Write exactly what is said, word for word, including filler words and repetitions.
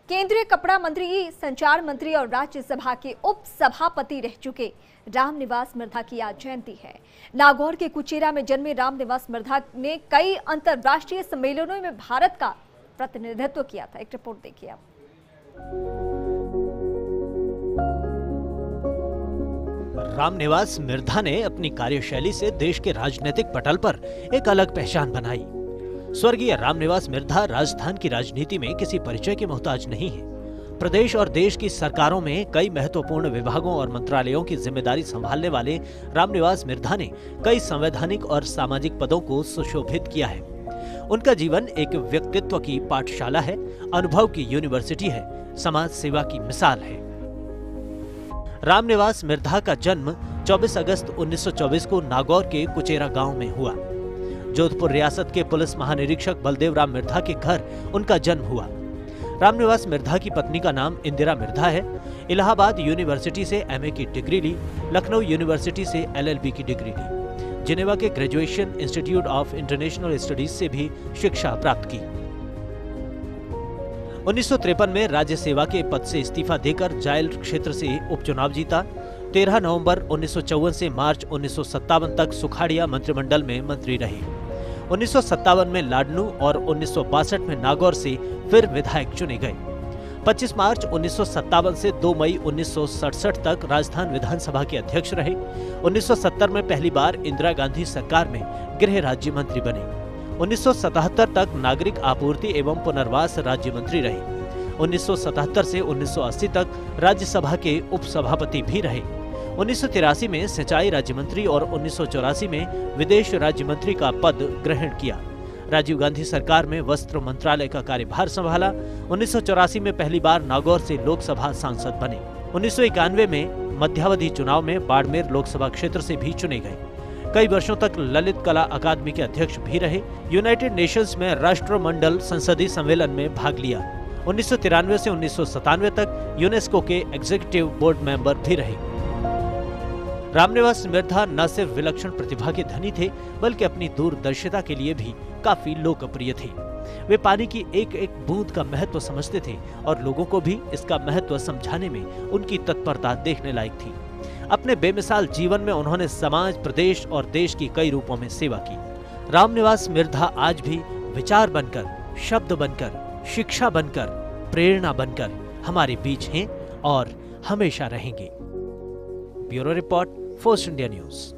केंद्रीय कपड़ा मंत्री, संचार मंत्री और राज्यसभा के उप सभापति रह चुके रामनिवास मिर्धा की आज जयंती है। नागौर के कुचेरा में जन्मे रामनिवास मिर्धा ने कई अंतर्राष्ट्रीय सम्मेलनों में भारत का प्रतिनिधित्व किया था। एक रिपोर्ट देखिए आप। रामनिवास मिर्धा ने अपनी कार्यशैली से देश के राजनीतिक पटल पर एक अलग पहचान बनाई। स्वर्गीय रामनिवास मिर्धा राजस्थान की राजनीति में किसी परिचय के मोहताज नहीं है। प्रदेश और देश की सरकारों में कई महत्वपूर्ण विभागों और मंत्रालयों की जिम्मेदारी संभालने वाले रामनिवास मिर्धा ने कई संवैधानिक और सामाजिक पदों को सुशोभित किया है। उनका जीवन एक व्यक्तित्व की पाठशाला है, अनुभव की यूनिवर्सिटी है, समाज सेवा की मिसाल है। रामनिवास मिर्धा का जन्म चौबीस अगस्त उन्नीस सौ चौबीस को नागौर के कुचेरा गांव में हुआ। जोधपुर रियासत के पुलिस महानिरीक्षक बलदेव राम मिर्धा के घर उनका जन्म हुआ। रामनिवास मिर्धा की पत्नी का नाम इंदिरा मिर्धा है। इलाहाबाद यूनिवर्सिटी से एमए की डिग्री ली, लखनऊ यूनिवर्सिटी से एलएलबी की डिग्री ली, जिनेवा के graduation institute of international studies से भी शिक्षा प्राप्त की। उन्नीस सौ तिरपन में राज्य सेवा के पद से इस्तीफा देकर जायल क्षेत्र से उपचुनाव जीता। तेरह नवंबर उन्नीस सौ चौवन से मार्च उन्नीस सौ सत्तावन तक सुखाड़िया मंत्रिमंडल में मंत्री रहे। उन्नीस सौ सत्तावन में लाडनू और उन्नीस सौ बासठ में नागौर से फिर विधायक चुने गए। पच्चीस मार्च उन्नीस सौ सत्तावन से दो मई उन्नीस सौ सड़सठ तक राजस्थान विधानसभा के अध्यक्ष रहे। उन्नीस सौ सत्तर में पहली बार इंदिरा गांधी सरकार में गृह राज्य मंत्री बने। उन्नीस सौ सतहत्तर तक नागरिक आपूर्ति एवं पुनर्वास राज्य मंत्री रहे। उन्नीस सौ सतहत्तर से उन्नीस सौ अस्सी तक राज्यसभा के उपसभापति भी रहे। उन्नीस सौ तिरासी में सिंचाई राज्य मंत्री और उन्नीस सौ चौरासी में विदेश राज्य मंत्री का पद ग्रहण किया। राजीव गांधी सरकार में वस्त्र मंत्रालय का कार्यभार संभाला। उन्नीस सौ चौरासी में पहली बार नागौर से लोकसभा सांसद बने। उन्नीस सौ इक्यानवे में मध्यावधि चुनाव में बाड़मेर लोकसभा क्षेत्र से भी चुने गए। कई वर्षों तक ललित कला अकादमी के अध्यक्ष भी रहे। यूनाइटेड नेशंस में राष्ट्रमंडल संसदीय सम्मेलन में भाग लिया। उन्नीस सौ तिरानवे से उन्नीस सौ सतानवे तक यूनेस्को के एग्जीक्यूटिव बोर्ड मेंबर भी रहे। रामनिवास मिर्धा न सिर्फ विलक्षण प्रतिभा के धनी थे, बल्कि अपनी दूरदर्शिता के लिए भी काफी लोकप्रिय थे। वे पानी की एक एक बूंद का महत्व समझते थे और लोगों को भी इसका महत्व समझाने में उनकी तत्परता देखने लायक थी। अपने बेमिसाल जीवन में उन्होंने समाज, प्रदेश और देश की कई रूपों में सेवा की। रामनिवास मिर्धा आज भी विचार बनकर, शब्द बनकर, शिक्षा बनकर, प्रेरणा बनकर हमारे बीच हैं और हमेशा रहेंगे। Bureau report, force India news.